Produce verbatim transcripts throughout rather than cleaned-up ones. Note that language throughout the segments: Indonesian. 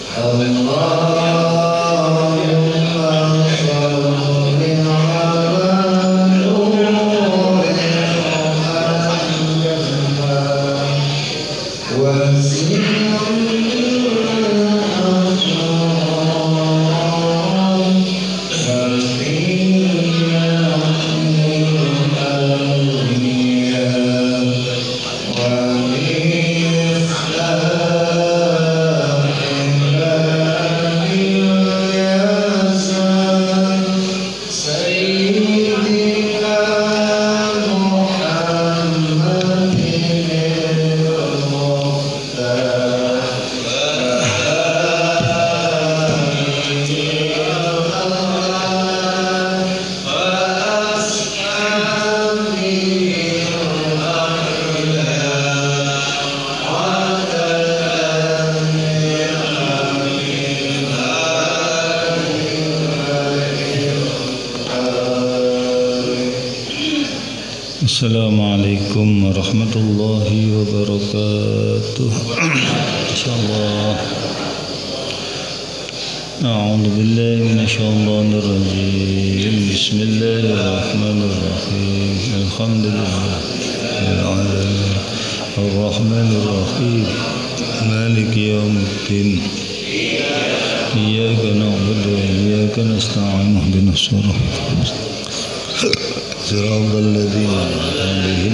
Assalamualaikum warahmatullahi wabarakatuh. Insyaallah. A'udzu billahi minasyaitonir rajim. Bismillahirrahmanirrahim. Alhamdulillahil alamin. Arrahmanir rahim. Maliki yaumiddin. Iyyaka na'budu wa iyyaka nasta'in. Ihdinas siratal mustaqim. صراط الذين أنعمت عليهم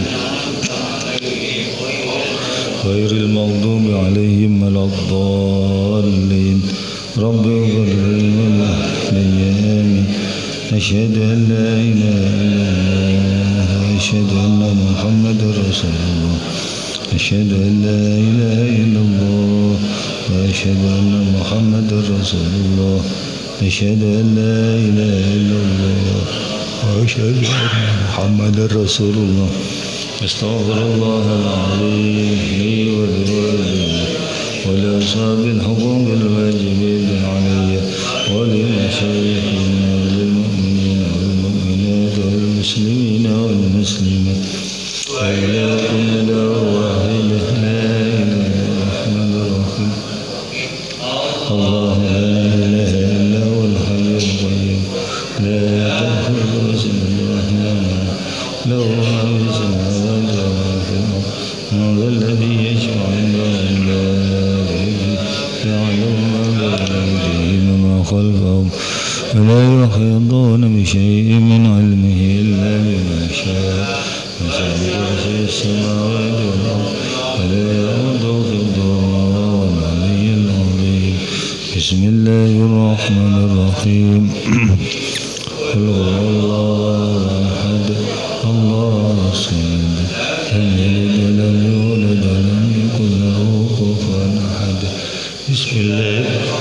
غير المغضوب عليهم ولا الضالين رب اغفر لي ولأهلي أشهد أن لا إله إلا الله وأشهد أن محمدا رسول الله أشهد أن لا إله إلا الله وأشهد أن محمدا رسول الله أشهد أن لا إله إلا الله وأشهد أن محمدا رسول الله أستغفر الله العظيم لي ولوالدي ولأصحاب الحقوق الواجبين علي ولمشايخنا وللمؤمنين والمؤمنات والمسلمين والمسلمات وإلى كل الأرواح لا إله إلا الرحمن الرحيم الله لا إله إلا هو الحي القيوم لا تأخذه سنة ولا نوم له ما في السماوات وما في الأرض من ذا الذي يشفع عنده إلا بإذنه يعلم ما بين أيديهم وما خلفهم ولا يحيطون بشيء من علمه إلا بما شاء وسع كرسيه السماوات والأرض ولا يؤوده حفظهما وهو العلي العظيم بسم الله الرحمن الرحيم قل هو الله أحد الله الصمد لم يلد ولم يولد ولم يكن له كفوا أحد بسم الله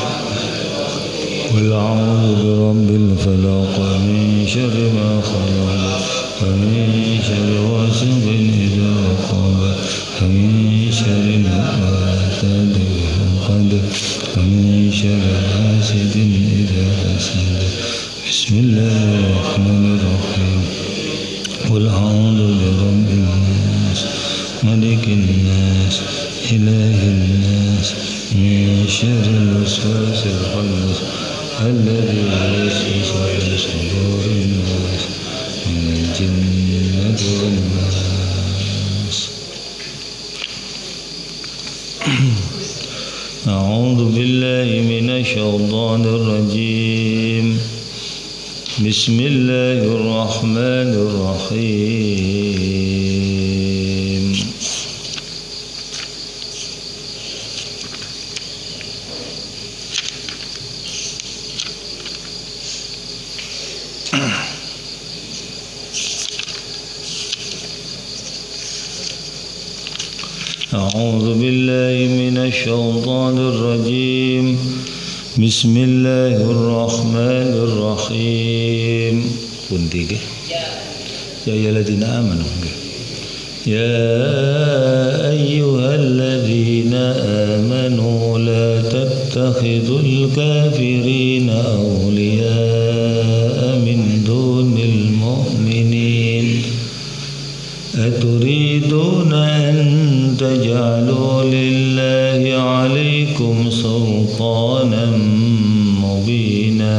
قل أعوذ برب الفلق من شر ما خلق ومن شر غاسق إذا وقب ومن شر النفاثات في العقد ومن شر حاسد إذا حسد بسم الله الرحمن الرحيم قل أعوذ برب الناس ملك الناس إله الناس من شر الوسواس الخناس الذي يوسوس في صدور الناس من الجنة والناس. أعوذ بالله من الشيطان الرجيم. بسم الله الرحمن الرحيم. أعوذ بالله من الشيطان الرجيم. بسم الله الرحمن الرحيم. Kunti ke? Ya ayyuhalladzina amanu. Ya ayyuhalladzina amanu la tattakhidul kafirina awliya'a min dunil mu'minin. Aturiduna an taj'alu lillahi 'alaykum بكم سلطانا مبينا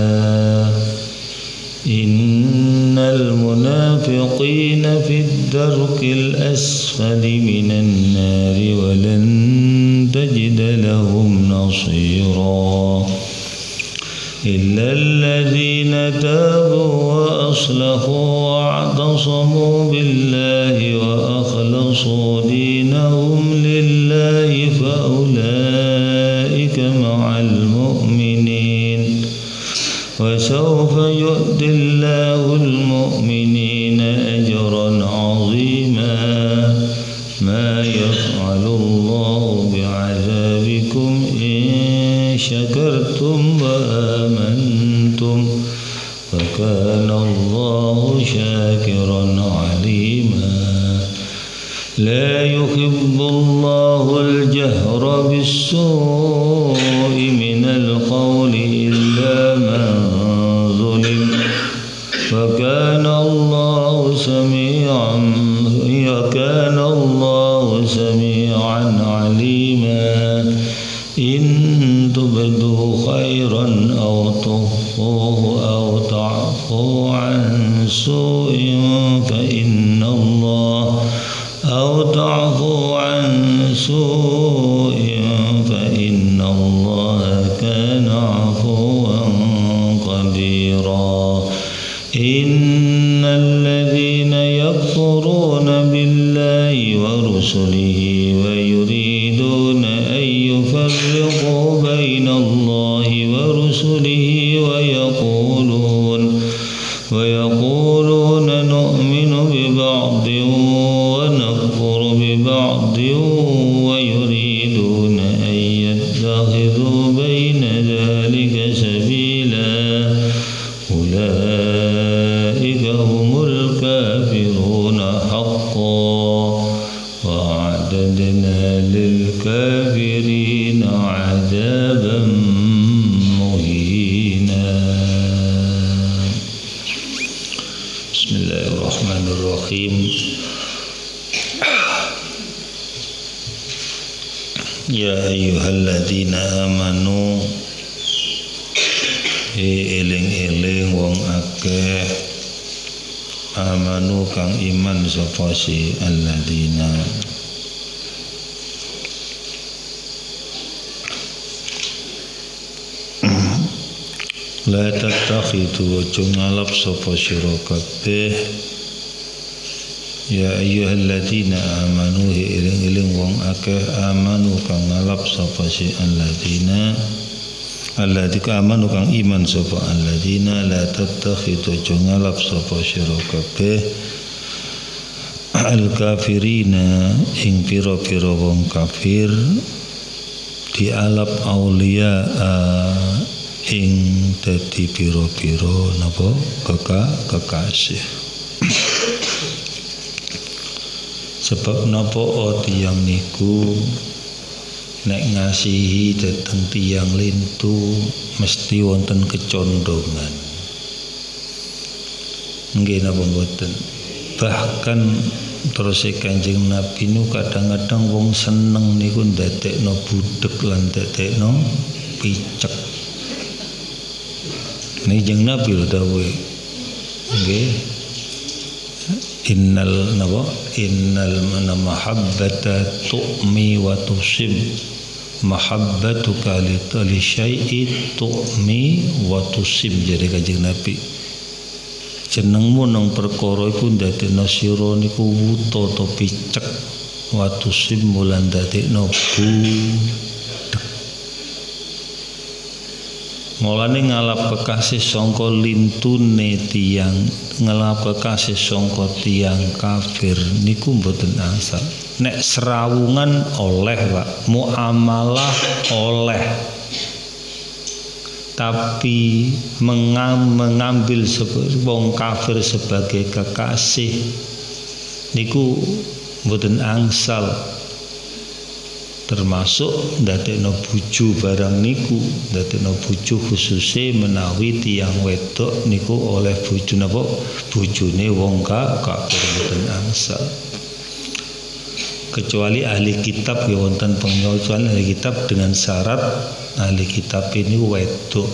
إن المنافقين في الدرك الأسفل من النار ولن تجد لهم نصيرا إلا الذين تابوا وأصلحوا واعتصموا بالله وأخلصوا دينهم لله فأولئك مع المؤمنين وسوف يؤتي الله المؤمنين أجرا عظيما ما يفعل الله بعذابكم إن شكرتم وآمنتم وكان الله شاكرا عليما لا يحب الله الجهر بالسوء من القول إلا من ظلم وكان الله سميعا وكان الله سميعا عليما إن تبدوا خيرا أو تخفوه أو تعفوا عن سوء فإن الله أو تعفوا عن سوء فإن الله كان عفوا قديرا إن الذين يكفرون بالله ورسله ويريدون أن يفرقوا بين الله ورسله ويقولون ويقولون نؤمن ببعض ونكفر ببعض ويريدون أن يتخذوا بين ذلك سبيلا أولئك هم الكافرون حقا وأعتدنا للكافرين عذابا مهينا. بسم الله الرحمن الرحيم. Ya ayyuhalladzina amanu eling-eling wong akeh amanu kang iman sapa si alladzina la tatakhidu aja ngalap sapa sira kabeh ya ayyuhalladzina amanu eling-eling wong akeh amanu kang ngalap sapa si alladzina alladzina amanu kang iman sapa alladzina la tatakhidu aja ngalap sapa sira kabeh al kafirina ing pira-pira wong kafir dialap aulia ing dadi pira-pira napa kekasih. Sebab napa tiyang niku nek ngasihi dhateng tiyang lintu mesti wonten kecondongan. Nggih napa mboten? Bahkan terus Kanjeng Nabi nu kadang-kadang wong seneng niku ndadekno budhek lan ndadekno picek. Niki Kanjeng Nabi lho dawuhe. Nggih. Innal napa innal mahabbata tu'mi wa tusib mahabbatuka li syai'i tu'mi wa tusib jadi Kanjeng Nabi jenengmu nang perkara iku ndadekno sira niku wuta to picek wa tusib mulan ndadekno budhek. Mulane ngalap kekasih sangka lintune tiyang ngalap kekasih sangka tiyang kafir niku mboten angsal. Nek serawungan oleh Pak, muamalah oleh. Tapi mengam, mengambil wong kafir sebagai kekasih niku mboten angsal. Termasuk ndadekno bojo barang niku, ndadekno bojo khususe menawi tiyang wedok niku oleh bojo napa bojone wong kafir mboten angsal. kecuali ahli kitab ya wonten pengecualian ahli kitab dengan syarat ahli kitab ini wedok.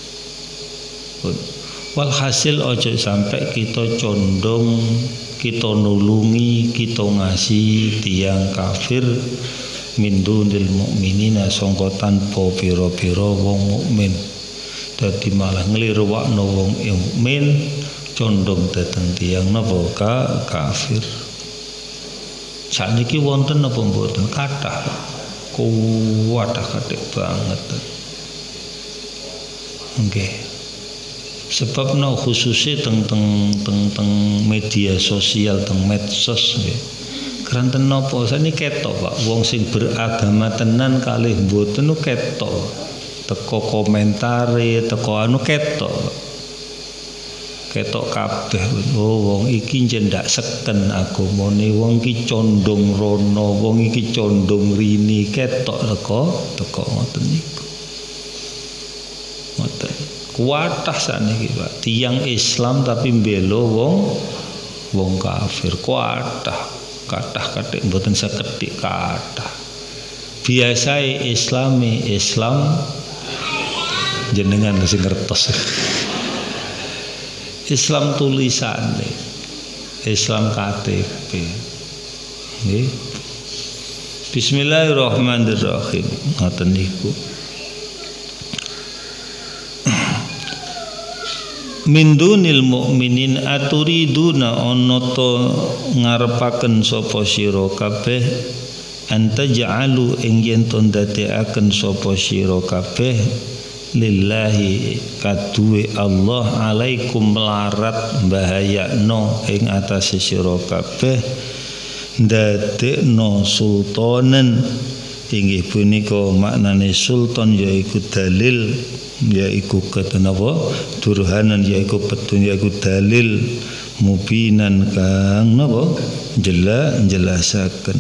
Walhasil ojo sampai kita condong, kita nulungi, kita ngasih tiang kafir min dunil mukminina sangka tanpa pira-pira wong mukmin. Dadi malah nglirwakno wong mukmin condong dhateng tiang napa ka kafir. Sakniki wonten napa mboten? Kathah. Kuwathah kathik banget. Nggih. Sebab no khususnya teng teng teng teng media sosial teng medsos nggih. Keranten napa sakniki ketok Pak, wong sing beragama tenan kalih mboten nu ketok. Teko komentare, teko anu ketok. Ketok kabeh. Oh wong iki njendak seken agamane, wong iki condong rono, wong iki condong rini, ketok teko teko ngoten niku. Ngoten. Kuatah saniki Pak, tiang Islam tapi mbela wong wong kafir. Kuatah, kathah kathik mboten sekedhik kathah. Biasae Islami Islam jenengan sing ngertos. Islam tulisane, Islam K T P. Nggih. Bismillahirrahmanirrahim. Ngoten niku. Min dunil mukminin aturiduna ana to ngarepaken sapa sira kabeh anta ja'alu ing yen to ndadekaken sapa sira kabeh lillahi kaduwe Allah alaikum melarat bahayakno ing atase sira kabeh ndadekno sultanen inggih punika maknane sultan yaiku dalil yaiku ketenapa durhanan yaiku petun yaiku dalil mubinan kang napa jelas jelasaken.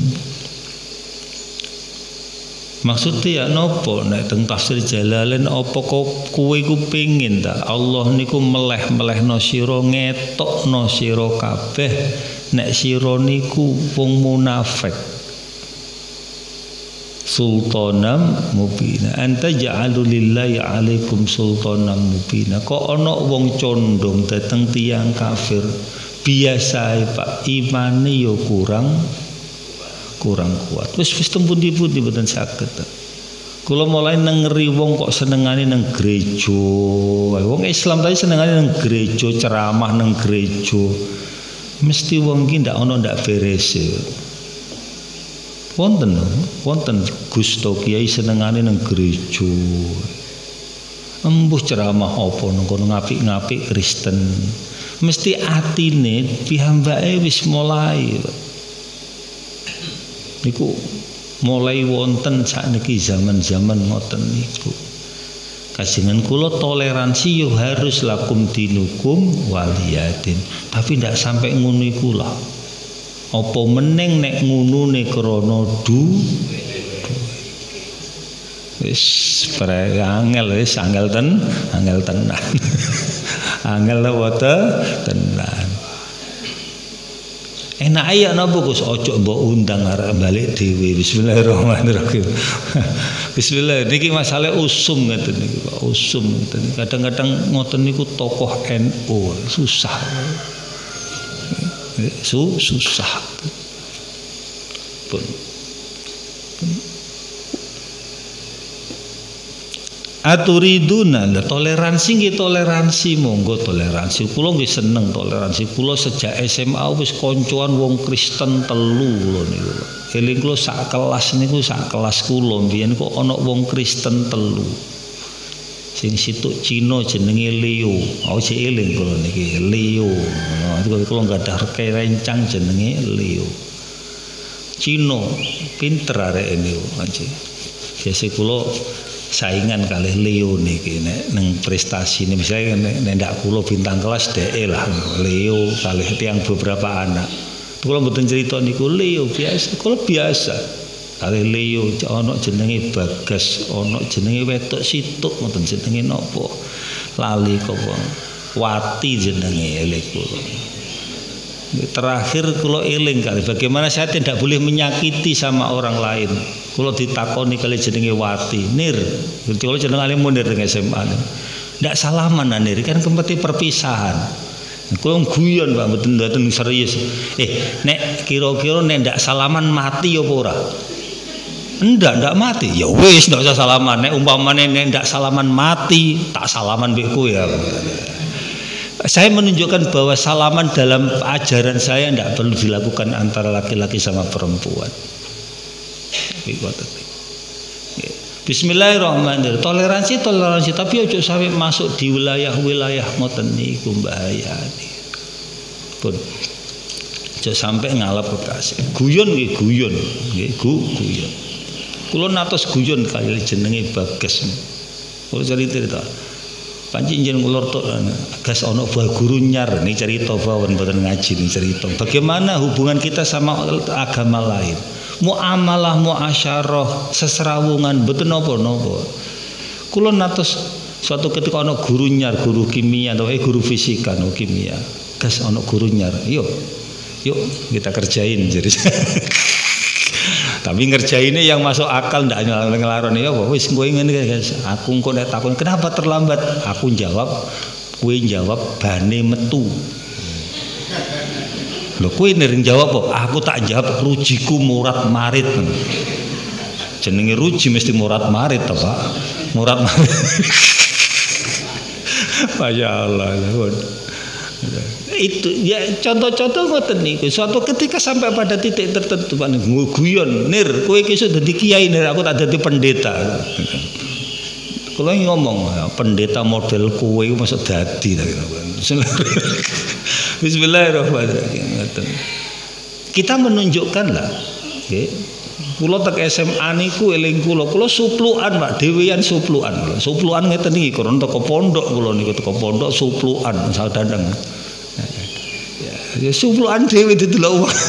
Maksudnya ya nopo nek teng tafsir Jalalain apa kok kowe iku pengin ta Allah niku meleh-melehno sira ngetokno sira kabeh nek sira niku wong munafik. Sultanam mubina anta ja'alu lillahi alaikum sultanam mubina. Kok ana wong condong dateng tiang kafir biasae Pak imane yo kurang kurang kuat. Wis wis teng pundi-pundi mboten saged. Kula mulai nengeri wong kok senengane nang gereja. Wong Islam tadi senengane nang gereja, ceramah nang gereja. Mesti wong iki ndak ana ndak beres. Wonten wonten Gusto Kiai senengane nang gereja. Embuh ceramah apa nang kono ngapik-ngapik Kristen. Mesti atine piyambake wis mulai. Niku mulai wonten sakniki zaman-zaman ngoten niku. Kajengan kula toleransi yo harus lakum dinukum waliyadin. Tapi ndak sampai ngono iku lah. Apa meneng nek ngunune krana du wis pre angel wis angel ten angel tenan. Angel wae tenan. Enak aja napa Gus ojo mbok undang arek balik dhewe. Bismillahirrahmanirrahim. Bismillah niki masalah usum ngoten niki Pak. Usum ngoten. Kadang-kadang ngoten niku tokoh N U susah. Su susah pun. Aturiduna lah toleransi nggih toleransi monggo toleransi kula nggih seneng toleransi kula sejak S M A wis koncoan wong Kristen telu kula niku eling kula sak kelas niku sak kelas kula mbiyen kok ana wong Kristen telu sing situk Cina jenenge Leo aku sik eling kula niki Leo nah kula gadah rencang jenenge Leo Cina pinter arek niku aja biasa kula saingan kalih Leo niki nek nang prestasi ini misalnya nek ndak kula bintang kelas dhek lah Leo kalih tiang beberapa anak kula mboten cerita niku Leo biasa kula biasa kalih Leo ana jenenge Bagas ana jenenge wedok situk mboten jenenge napa lali kok Wati jenenge elek kula Terakhir kula eling kali bagaimana saya tidak boleh menyakiti sama orang lain. Kula ditakoni kali jenenge Wati, Nir. Kula jeneng Ali Munir dengan S M A. Ndak salaman Nir, kan kempeti perpisahan. Kula guyon Pak, mboten mboten serius. Eh, nek kira-kira nek ndak salaman mati apa ora? Ndak, ndak mati. Ya wis ndak usah salaman. Nek umpamane nek ndak salaman mati, tak salaman mbek kowe ya. Saya menunjukkan bahwa salaman dalam ajaran saya tidak perlu dilakukan antara laki-laki sama perempuan. Bismillahirrahmanirrahim. Toleransi toleransi tapi ojo sampai masuk di wilayah-wilayah ngoten niku mbahayani. Pun ojo sampai ngalap kekasih. Guyon nggih guyon, nggih guyon. Kula natos guyon kali jenenge Bagas. Kula cerita-cerita. Panci njen ngulur tok gas ana buah guru nyar nih cerita bawon mboten ngaji nih cerita. Bagaimana hubungan kita sama agama lain? Muamalah muasyarah seserawungan mboten napa-napa. Kula natos suatu ketika ana guru nyar, guru kimia atau eh guru fisika no kimia. Gas ana guru nyar. Yuk. Yuk kita kerjain jadi. Tapi ngerjainnya yang masuk akal ndak ngelaroni ya apa wis kowe ngene guys. Aku engko nek takon kenapa terlambat? Aku jawab, kowe jawab bane metu. Lho kowe nering jawab kok, aku tak jawab rujiku murat marit. Jenenge ruji mesti murat marit to, Pak. Murat marit. Masya Allah. Itu ya contoh-contoh ngoten niku. Suatu ketika sampai pada titik tertentu Pak guyon, Nir, kowe iki iso dadi kiai Nir, aku tak dadi pendeta. Kalau ngomong pendeta model kowe iku masuk dadi ta. Bismillahirrahmanirrahim. Kita menunjukkan lah, nggih. Kula tek S M A niku eling kula, kula suplukan Pak, dhewean suplukan. Suplukan ngeten iki kurang teko pondok kula niku teko pondok suplukan sadandang. Ya suplukan dhewe didelok uang.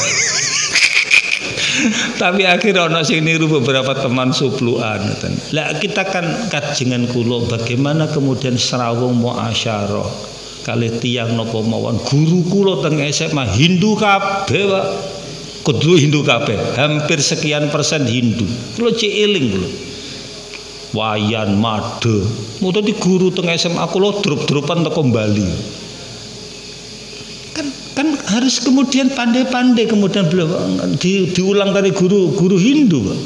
Tapi akhirnya ana sing niru beberapa teman suplukan. Lah kita kan kajengan kula bagaimana kemudian serawung muasyarah kalih tiyang napa mawon guru kula teng S M A Hindu kabeh Pak. Kudu Hindu kabeh, hampir sekian persen Hindu. Kula cek eling kula. Wayan made. Mutu di guru teng S M A kula drup-drupan teko Bali. Kan kan harus kemudian pandai-pandai kemudian di, diulang dari guru guru Hindu Pak.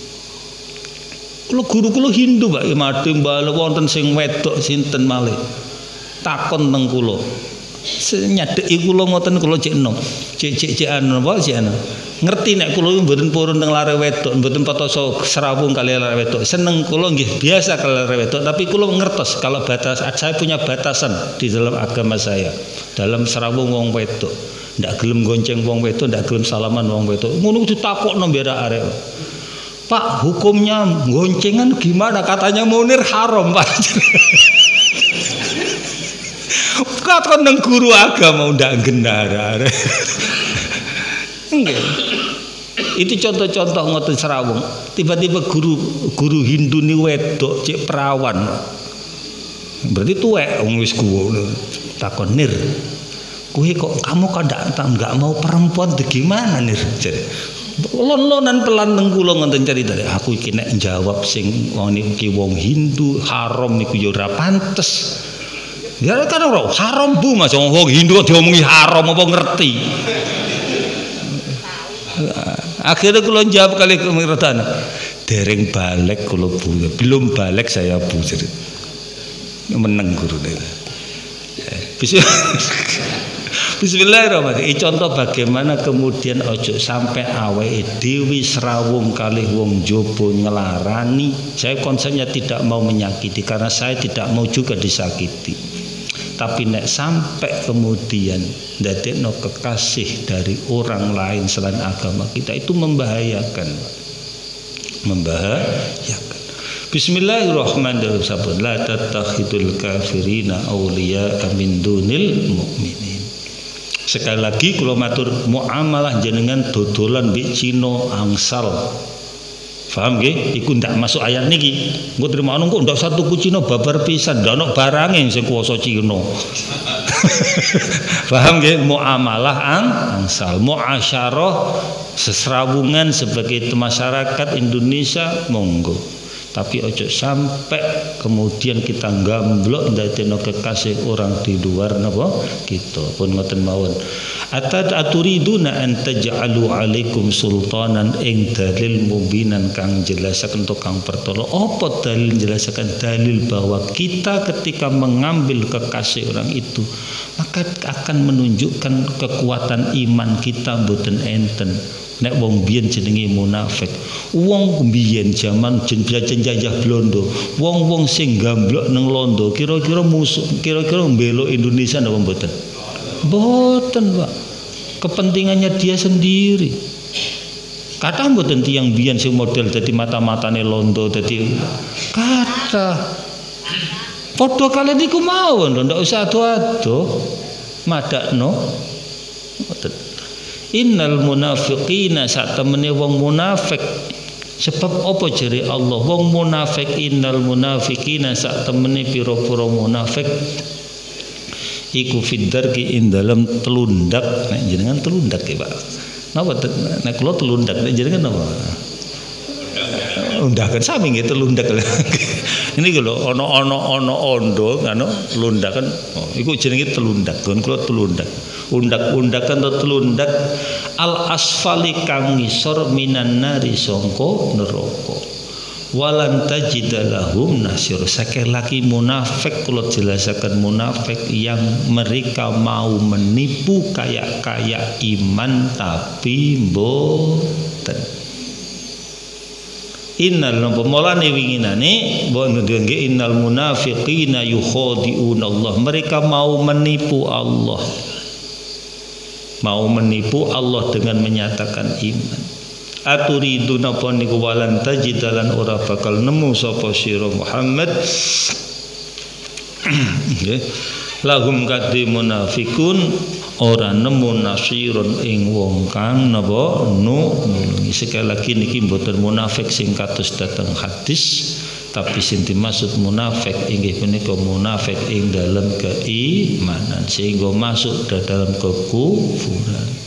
Kalau guru kula Hindu Pak, mate mbale wonten sing wedok sinten malih. Takon teng kula. Nyadeki kula ngoten kula cek enom. Cek cek cek anu apa cek anu. Ngerti nek kula mboten purun teng lare wedok, mboten patoso serawung kali lare wedok. Seneng kula nggih biasa kali lare wedok, tapi kula ngertos kalau batas saya punya batasan di dalam agama saya. Dalam serawung wong wedok, ndak gelem gonceng wong wedok, ndak gelem salaman wong wedok. Ngono ditakokno mbek arek. Pak, hukumnya goncengan gimana? Katanya Munir haram, Pak. Kata nang guru agama ndak gendara. Nggih. Itu contoh-contoh ngoten serawung. Tiba-tiba guru guru Hindu ni wedok cek perawan. Berarti tuwek wong wis kuwo. Takon Nir, kowe kok kamu kok ndak nggak mau perempuan tuh gimana Nir? Jadi lon-lonan pelan teng kula ngoten cerita. Aku iki nek jawab sing wong niki wong Hindu haram niku ya ora pantes. Ya kan ora haram Bu Mas wong Hindu kok diomongi haram apa ngerti. Akhirnya kula jawab kali kemiratan. Dereng balik kula Bu. Belum balik saya Bu. Jadi meneng guru niku. Bismillahirrahmanirrahim. Contoh bagaimana kemudian ojo sampai awake dewi serawung kalih wong jobo ngelarani. Saya konsepnya tidak mau menyakiti karena saya tidak mau juga disakiti. Tapi nek sampai kemudian ndadekno kekasih dari orang lain selain agama kita itu membahayakan. Membahayakan. Bismillahirrahmanirrahim. La tattakhidul kafirina awliya min dunil mu'minin. Sekali lagi kula matur muamalah jenengan dodolan mbek Cina angsal. Paham nggih? Iku ndak masuk ayat niki. Engko terima ono kok ndak satu Cina babar pisan, ndak ono barange sing kuwasa Cina. Paham nggih? Muamalah ang angsal, muasyarah sesrawungan sebagai masyarakat Indonesia monggo. Tapi ojo sampai kemudian kita gamblok ndadekno kekasih orang di luar napa kita pun ngoten mawon. Atad aturiduna an taj'alu alaikum sultanan ing dalil mubinan kang jelasaken to kang pertolo. Apa dalil jelasaken dalil bahwa kita ketika mengambil kekasih orang itu maka akan menunjukkan kekuatan iman kita mboten enten. Nek wong biyen jenenge munafik. Wong biyen zaman jenjajah Belanda, wong-wong sing gamblok nang Londo kira-kira musuh, kira-kira mbelok Indonesia napa mboten? Mboten, Pak. Kepentingannya dia sendiri. Kata mboten tiyang biyen sing model dadi mata-matane Londo dadi kata. Padha kalian niku mawon, ndak usah ado-ado. Madakno. Mboten. Innal munafiqina sak temene wong munafik. Sebab apa jere Allah? Wong munafik innal munafiqina sak temene pira-pira munafik iku fiddarki ing dalam telundak. Nek jenengan telundak ya, Pak. Napa nek kula telundak nek jenengan napa? Undakan sami nggih telundak. Ini lho ana-ana ana ondo anu telundakan. Oh, iku jenenge telundak. Gon kula telundak. Undak-undakan atau telundak al asfali kang ngisor minan nari sangka neraka walan tajidalahum nasir. Sekali lagi munafik kula jelasaken munafik yang mereka mau menipu kayak-kayak iman tapi mboten. Innal pemolane winginane mbok nggih innal munafiqina yukhadi'una Allah. Mereka mau menipu Allah. Mau menipu Allah dengan menyatakan iman. Aturidu napa niku walan tajidalan ora bakal nemu sapa sira Muhammad. Nggih. Lahum kadhe munafikun ora nemu nasirun ing wong kang napa nulungi. Sekali lagi niki mboten munafik sing kados dateng hadis, tapi sing dimaksud munafik inggih punika munafik ing dalam keimanan sehingga masuk ke dalam kekufuran.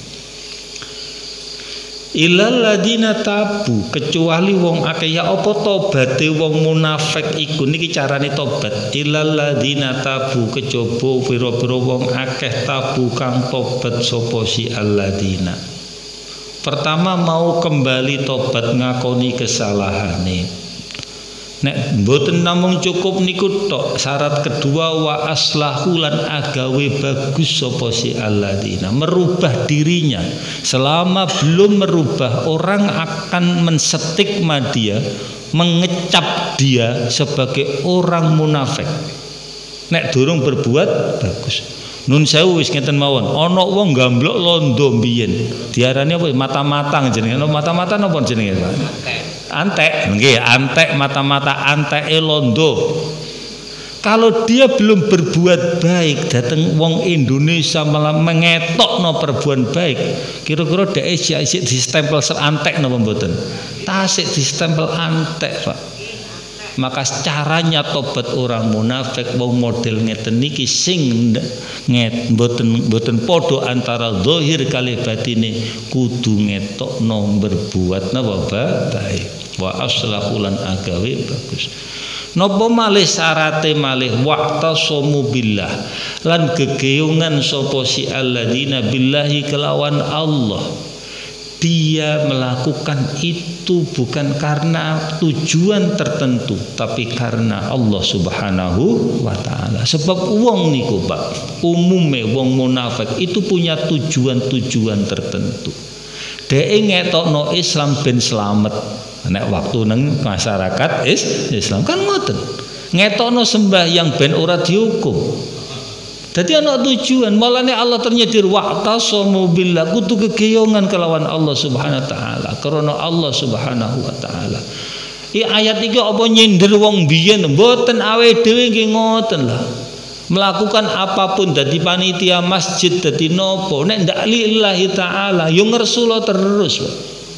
Ilal ladina tabu, kecuali wong akeh. Ya apa tobate wong munafik iku niki carane tobat. Ilal ladina tabu, kejaba pira-pira wong akeh tabu kang tobat sapa si alladina. Pertama mau kembali tobat ngakoni kesalahane. Nek mboten namung cukup niku tok, syarat kedua wa aslahu lan agawe bagus sapa si alladzina, merubah dirinya. Selama belum merubah, orang akan menstigma dia, mengecap dia sebagai orang munafik. Nek durung berbuat bagus. Nun sewu wis ngeten mawon, ana wong gamblok londo mbiyen. Diarani apa? Mata-matang jenenge. Mata-mata napa jenenge, Pak? Antek, nggih, antek mata-mata anteke londo. Kalau dia belum berbuat baik, dateng wong Indonesia malah mengetokno perbuatan baik, kira-kira dhek isih distempel antek napa mboten? Tasik distempel antek, Pak. Maka caranya tobat orang munafik wong model ngeten niki sing nget mboten mboten padha antara zahir kali batine, kudu ngetokno berbuat napa baik. Wa aslahulan agawe bagus. Napa malih syarate malih waqtasamu billah lan gegeyungan sapa si alladzina billahi kelawan Allah. Dia melakukan itu bukan karena tujuan tertentu, tapi karena Allah Subhanahu wa ta'ala. Sebab wong niku, Pak, umume wong munafik itu punya tujuan-tujuan tertentu. Dhek ngetokno Islam ben slamet. Nek waktu nang masyarakat is Islam kan ngoten. Ngetokno sembahyang ben ora dihukum. Dadi ana tujuan, malane Allah ternyedir waqtasamu billah, kudu kegeyongan kelawan Allah Subhanahu wa taala, karena Allah Subhanahu wa taala. I ayat iki apa nyindir wong biyen, mboten awake dhewe nggih ngoten lah. Melakukan apapun dadi panitia masjid dadi nopo, nek ndak lillahi taala yo ngersula terus.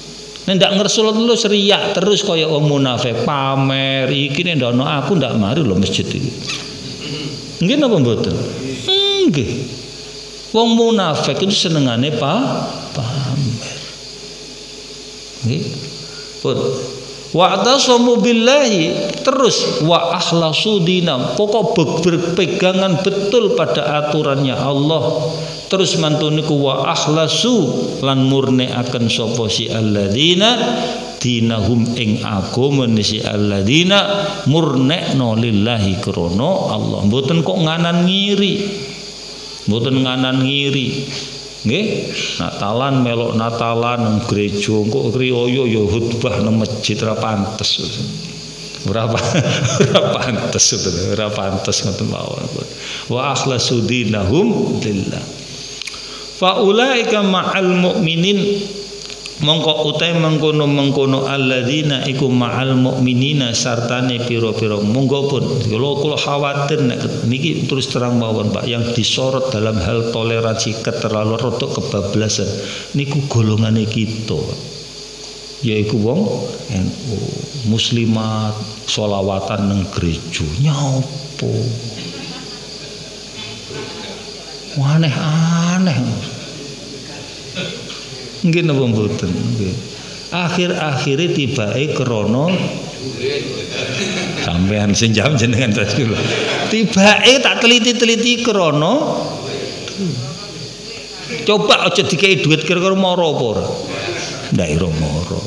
Nek ndak ngersul terus riak terus kaya wong munafik pamer iki nek ndono aku ndak mari lho masjid iki. Nggih napa mboten? Nggih. Wong munafik itu senengane pa pamer. Nggih. Pun wa atasamu billahi terus wa akhlasu dinam pokok berpegangan betul pada aturannya Allah terus mantuniku wa akhlasu lan murni akan sapa si alladzina dinahum ing agama si alladzina murnekno lillahi krana Allah mboten kok nganan ngiri mboten nganan ngiri nggih Natalan melok Natalan nang gereja kok kriya ya khutbah nang masjid ora pantes ora ora pantes ora pantes ngoten mawon wa akhlasu dinahum lillah fa ulaika ma'al mu'minin mongko utai mengkono-mengkono alladzina iku ma'al mu'minina sartane pira-pira monggo pun kula kula khawatir nek niki terus terang mawon Pak yang disorot dalam hal toleransi keterlaluan rodok kebablasan niku golongane kita yaiku wong N U muslimat sholawatan nang gereja nyopo aneh-aneh nggih napa mboten nggih akhir-akhire tibake krana sampean sing jam jenengan Rasul tibake tak teliti-teliti krana coba aja dikei duit kira-kira mara apa ora ndak ira mara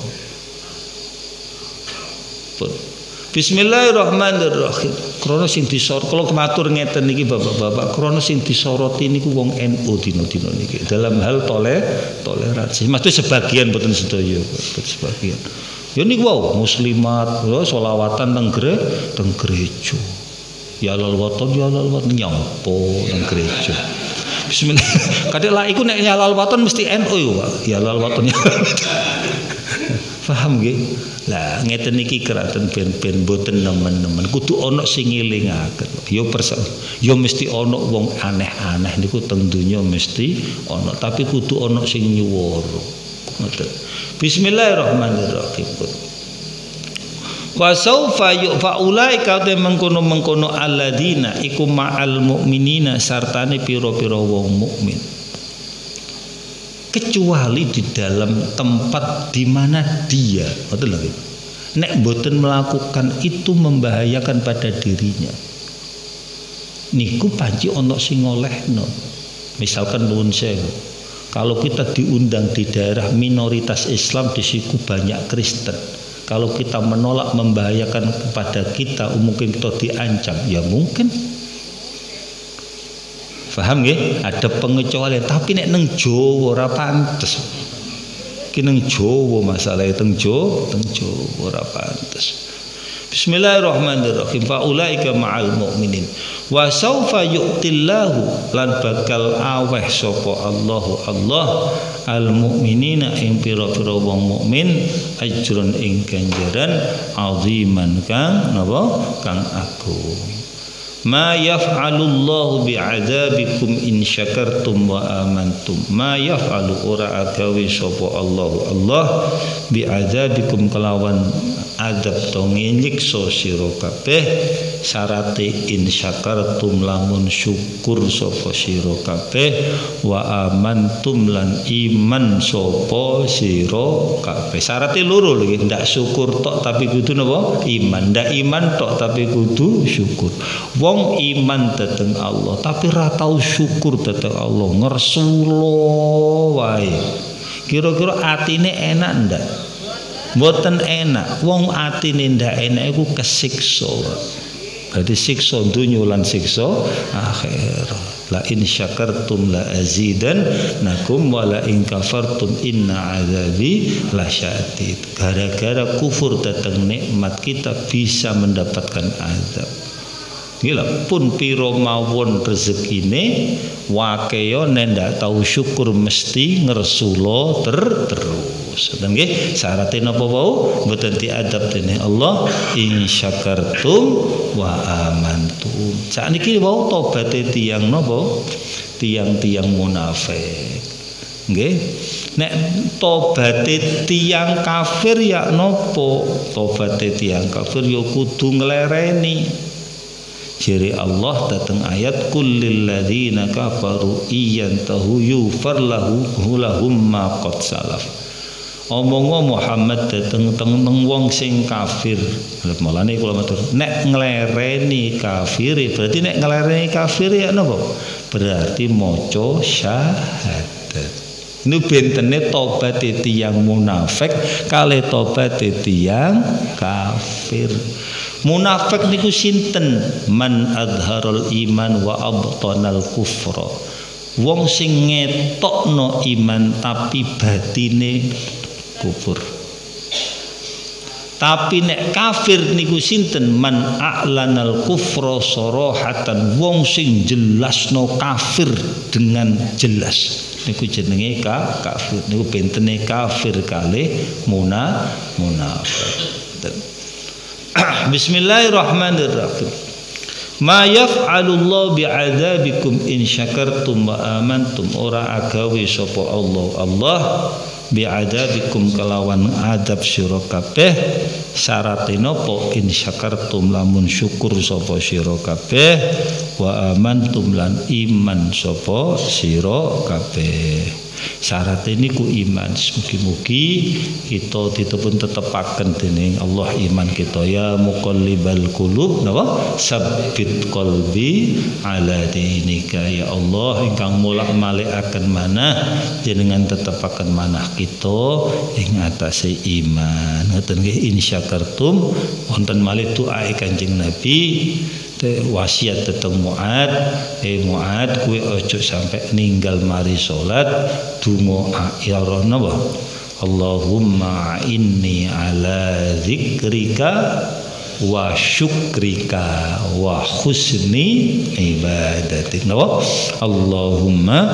Bismillahirrahmanirrahim. Krono sing disorot kalau kematur ngeten niki bapak-bapak, krono sing disoroti niku wong N U dina-dina niki dalam hal tole toleransi. Maksud sebagian boten sedaya, boten sebagian. Ya niku wau muslimat, lho selawatan teng teng gereja. Ya lal waton ya lal waton nyampo teng gereja. Bismillah. Kadek lah iku nek nyalal waton mesti N U yo, Pak. Ya lal waton. Paham nggih? Lah ngeten niki keraten ben-ben boten nemen-nemen kudu ana sing ngelingaken. Ya perso ya mesti ana wong aneh-aneh niku teng donya mesti ana, tapi kudu ana sing nyuwara. Ngoten. Bismillahirrahmanirrahim. Wa saufa yu'faulai kaute mengkono-mengkono alladzina iku ma'al mu'minina sartane pira-pira wong mukmin. Kecuali di dalam tempat di mana dia betul lagi nek boten melakukan itu membahayakan pada dirinya niku panci ono sing olehno misalkan nuwun sewu kalau kita diundang di daerah minoritas Islam di situ banyak Kristen kalau kita menolak membahayakan kepada kita mungkin kita diancam ya mungkin paham nggih? Ada pengecualian, tapi nek neng Jawa ora pantes. Ki neng Jawa masalahe teng Jawa, teng Jawa ora pantes. Bismillahirrahmanirrahim. Fa ulaika ma'al mu'minin. Wa saufa yu'tillahu lan bakal aweh sapa Allahu Allah al mu'minina ing pira-pira wong mukmin ajrun ing ganjaran aziman kang napa? Kang agung. Ma yaf'alullahu bi'adzabikum in syakartum wa amantum. Ma yaf'alu ora agawe sapa Allah Allah bi'adzabikum kelawan adab to nyiksa sira kabeh syarate in syakartum lamun syukur sapa sira kabeh wa amantum lan iman sapa sira kabeh. Syarate loro lho ndak syukur tok tapi kudu napa? Iman. Ndak iman tok tapi kudu syukur. Wong iman dateng Allah tapi ra tau syukur dateng Allah ngersulo wae kira-kira atine enak ndak mboten enak wong atine ndak enak iku kesiksa berarti siksa dunya lan siksa akhirat la in syakartum la azidan nakum wa la in kafartum inna azabi lasyadid gara-gara kufur dateng nikmat kita bisa mendapatkan azab. Gila pun piro mawon rezekine wakeyo nek ndak tahu syukur mesti ngersulo ter terus. Nggih, syaratne napa wau? Mboten diadab dening Allah in syakartum wa amantum. Sakniki wau tobaté tiyang napa? Tiang-tiang munafik. Nggih. Nek tobaté tiyang kafir ya nopo? Tobaté tiyang kafir ya kudu nglereni. Jere Allah dateng ayat kullil ladzina kafaru iyantahu yufar lahu lahum ma qad salaf. Omong Muhammad dateng teng wong sing kafir. Mulane kula matur, nek nglereni kafir berarti nek nglereni kafir ya napa? Berarti maca syahadat. Ini bentene tobat tiyang munafik kali tobat tiyang kafir. Munafik niku sinten? Man adharul iman wa abtanal kufra. Wong sing ngetokno iman tapi batine kufur. Tapi nek kafir niku sinten? Man a'lanal kufra sarahatan. Wong sing jelasno kafir dengan jelas. Niku jenenge ka kafir. Niku bentene kafir kali muna munafik. Bismillahirrahmanirrahim. Ma yaf'alullahu bi'adzabikum in syakartum wa amantum. Ora agawe sapa Allah Allah bi'adzabikum kelawan adab sira kabeh. Syarate napa? In syakartum lamun syukur sapa sira kabeh, wa amantum lan iman sapa sira kabeh. Syarat ini ku iman. Mugi-mugi kita ditepun tetepaken dening Allah iman kita. Ya muqallibal qulub napa? Sabbit qalbi ala dinika. Ya Allah ingkang molak-malikaken manah jenengan tetepaken manah kita ing atase iman. Ngoten nggih insyakartum wonten malih doa Kanjeng Nabi wasiat teteng Muad, eh Muad kuwi aja sampai ninggal mari salat donga ya napa? Allahumma inni ala zikrika wa syukrika wa husni ibadatik. Napa? Allahumma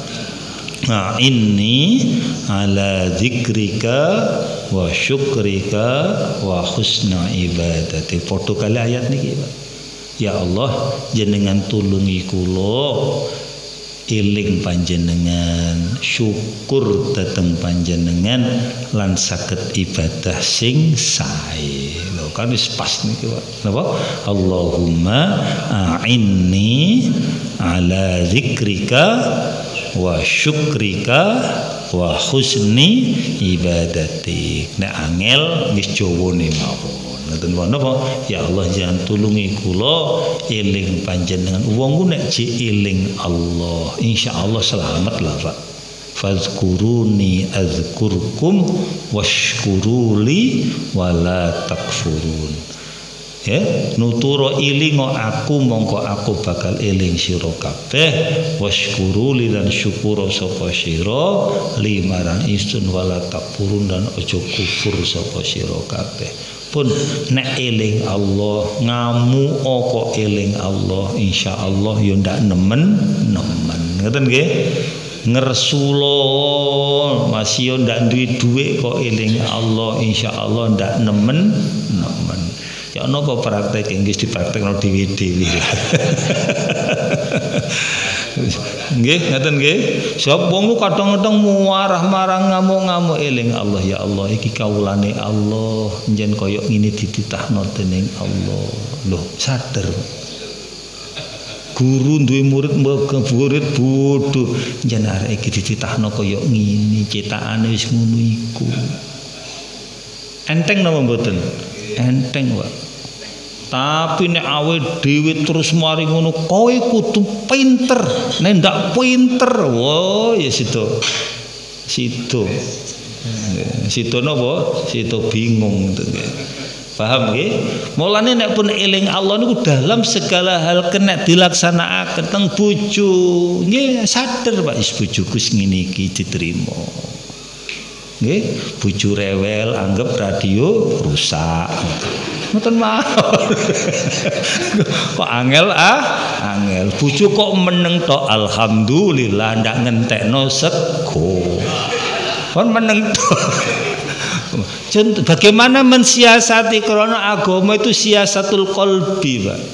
inni ala zikrika wa syukrika wa husna ibadatik. Foto kali ayat niki, Pak. Ya Allah, jenengan tulungi kula eling panjenengan, syukur dateng panjenengan lan saged ibadah sing sae. Lho kan wis pas niki, Pak. Napa? Allahumma a'inni ala zikrika wa syukrika wa husni ibadatik. Nek angel wis Jawane mawon. Ngoten napa? Ya Allah jangan tulungi kula eling panjenengan. Wong ku nek jek eling Allah, insyaallah selamat lah, Pak. Fazkuruni azkurkum washkuruli wala takfurun. Ya, nuturo ilingo aku mongko aku bakal eling sira kabeh, washkuruli lan syukur sapa sira limarang ingsun wala takfurun dan aja kufur sapa sira kabeh. Pun nek eling Allah ngamu kok eling Allah insyaallah ya ndak nemen-nemen. Ngoten nggih? Ngersula masih yo ndak duwe dhuwit kok eling Allah insyaallah ndak nemen-nemen. Ya napa praktek nggih dipraktekno dhewe-dhewe. Nggih, ngaten nggih. Sebab wong kadang-kadang muarah marang ngamuk-ngamuk eling Allah, ya Allah iki kawulane Allah, njen kaya ngene dititahno dening Allah. Loh, sadar. Guru duwe murid murid bodho, njen arek iki dititahno kaya ngene, cetakane wis ngono iku. Enteng napa mboten? Enteng, Pak. Tapi nek awe dhewe terus mari ngono kowe kudu pinter. Nek ndak pinter, wah ya situ. Situ. Situ napa? Situ bingung gitu. Paham nggih? Mulane nek pun eling Allah niku dalam segala hal kena dilaksanakaken teng bojo. Nggih sadar Pak, is bojoku ngene iki diterima. Nggih, bojo rewel anggap radio rusak. Ngoten mawon. Kok angel ah, angel. Bojo kok meneng tok alhamdulillah ndak ngentekno sego. Kon meneng tok. Bagaimana mensiasati karena agama itu siasatul qalbi, Pak.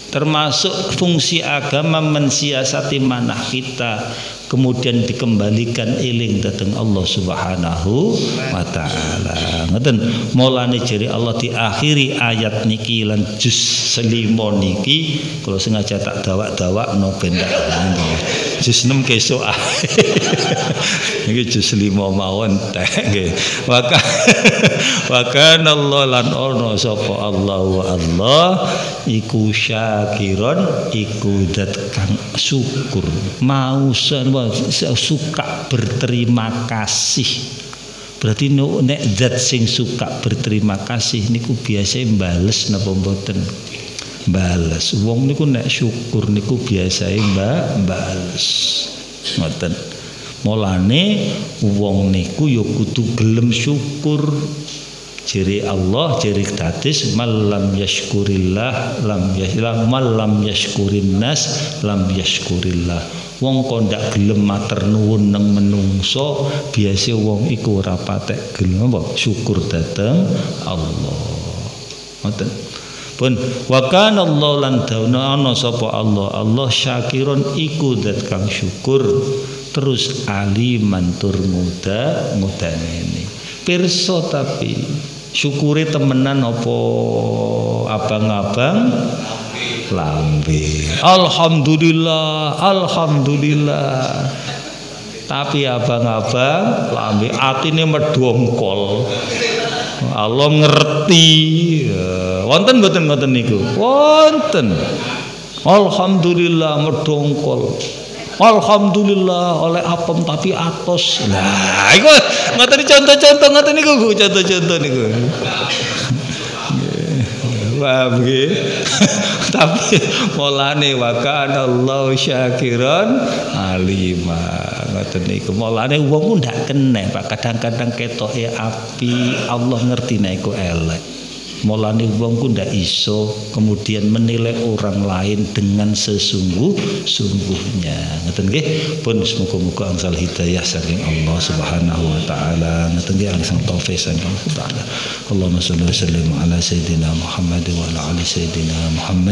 Termasuk fungsi agama mensiasati manah kita, kemudian dikembalikan eling datang Allah Subhanahu wa taala. Ngoten mulane jere Allah diakhiri ayat niki lan juz selimo niki kalau sengaja tak dawak-dawakno ben tak juz enam kesuk ah. Niki juz lima mawon teh nggih. Maka maka Allah lan ono sapa Allah wa Allah iku syakiron iku dat kang syukur mau suka berterima kasih. Berarti nek zat sing suka berterima kasih niku biasa bales napa mboten? Bales. Wong niku nek syukur niku biasa mbak bales. Ngoten. Mulane wong niku ya kudu gelem syukur. Jere Allah jere hadis malam yashkurillah lam yashlam malam yashkurin nas lam yashkurillah. Wong kok ndak gelem matur nuwun nang menungso biasa wong iku ora patek gelem apa syukur dateng Allah. Ngoten. Pun wa kana Allah lan dauna ana sapa Allah Allah syakiron iku zat kang syukur terus aliman tur muda mudanene. Pirsa tapi syukure temenan apa abang-abang lambe. Alhamdulillah, alhamdulillah. Tapi abang-abang lambe atine medhongkol. Allah ngerti. Wonten mboten ngoten niku? Wonten. Alhamdulillah medhongkol. Alhamdulillah oleh apem tapi atos. Nah, iku ngoten contoh-contoh ngoten niku contoh-contoh niku. Wah, nggih. Tapi mulane wa kana Allah syakiran alima. Ngoten niku mulane wong ndak kena Pak kadang-kadang ketoke api Allah ngerti nek iku elek. Mulane wong ku ndak iso kemudian menilai orang lain dengan sesungguh-sungguhnya. Ngoten nggih. Pun semoga-moga angsal hidayah saking Allah Subhanahu wa taala. Ngoten nggih angsal taufik saking Allah taala. Allahumma shalli wa sallim ala sayidina Muhammad wa ala ali sayidina Muhammad.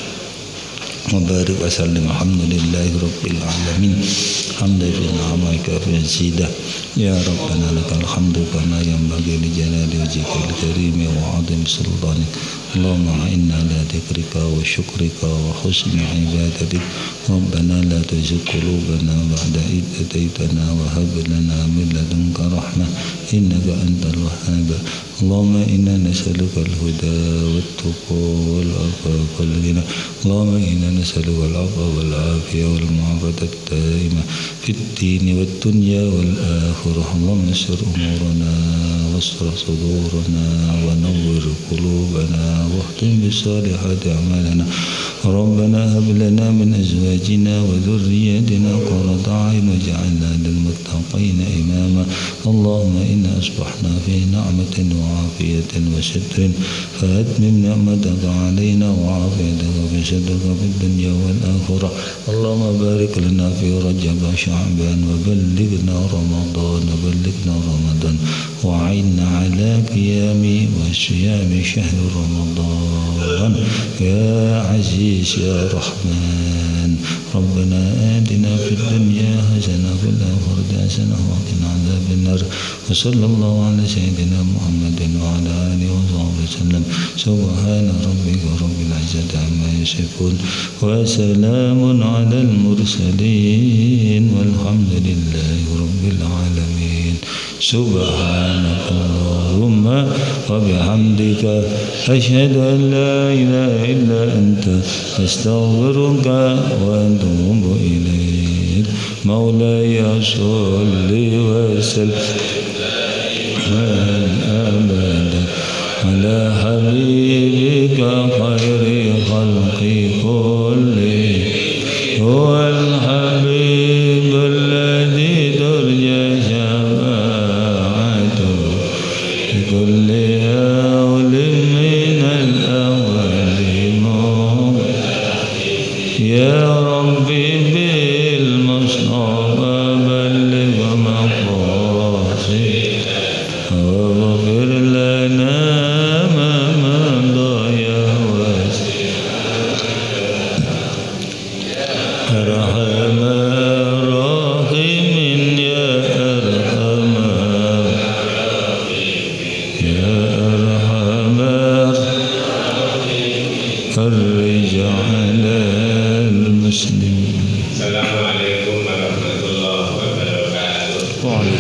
Mubarak wa sallim alhamdulillahi rabbil alamin hamdan lillahi fi zidah ya rabbana lakal hamdu kama yanbaghi li jalali wajhikal karim wa 'azimi sultanik. Allahumma inna ala dzikrika wa syukrika wa husni ibadatik. Rabbana la tuzigh qulubana ba'da idh hadaytana wa hab lana min ladunka rahmah innaka antal wahhab. Allahumma inna nas'aluka al-huda wat-tuqa wal-'afafa wal-ghina. Allahumma inna nas'aluka al-'afwa wal-'afiyah wal-mu'afata ad-da'imah fid dini wad-dunya wal-akhirah. Allahumma yassir umurana washrah sudurana wa nawwir qulubana واختم بالصالحات أعمالنا. ربنا هب لنا من أزواجنا وذرياتنا قرة أعين واجعلنا للمتقين إماما. اللهم إنا أصبحنا في نعمة وعافية وستر فأتمم نعمتك علينا وعافيتك وسترك في الدنيا والآخرة. اللهم بارك لنا في رجب وشعبان وبلغنا رمضان وبلغنا رمضان وعنا على قيام وصيام شهر رمضان يا عزيز يا رحمن. ربنا آتنا في الدنيا حسنة وفي الآخرة حسنة وقنا عذاب النار. وصلى الله على سيدنا محمد وعلى آله وصحبه وسلم. سبحان ربك رب العزة عما يصفون وسلام على المرسلين والحمد لله رب العالمين. سبحانك اللهم وبحمدك أشهد أن لا إله إلا أنت أستغفرك وأتوب إليك. مولاي صل وسلم أبدا على حبيبك خير خلق كلهم. هو الحبيب الذي ترجى شفاعته لكل هول من الأولين. يا ربي بالمصطفى بلغ مقاصدنا واغفر لنا ما مضى يا واسع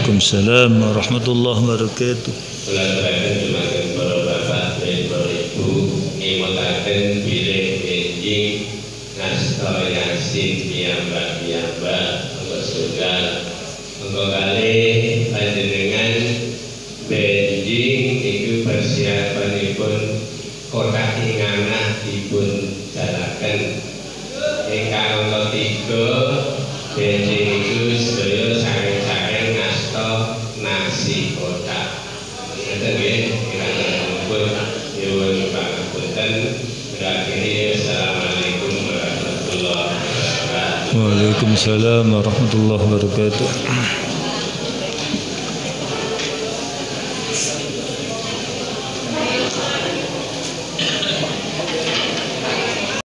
Waalaikumsalam warahmatullahi wabarakatuh. Kula aturaken dumateng para bapak dan para ibu ngemotaken bilih benjing ngasta yasin piyambak-piyambak monggo setunggal monggo kalih panjenengan benjing niku persiapanipun kotak ingangah dipun jalaken ingkang nomor tiga benjing niku sedaya sareng-sareng ngasta nasi kotak. Ngeten nggih, kirang pun nyuwun pangapunten. Berakhir assalamualaikum warahmatullahi wabarakatuh. Waalaikumsalam warahmatullahi wabarakatuh.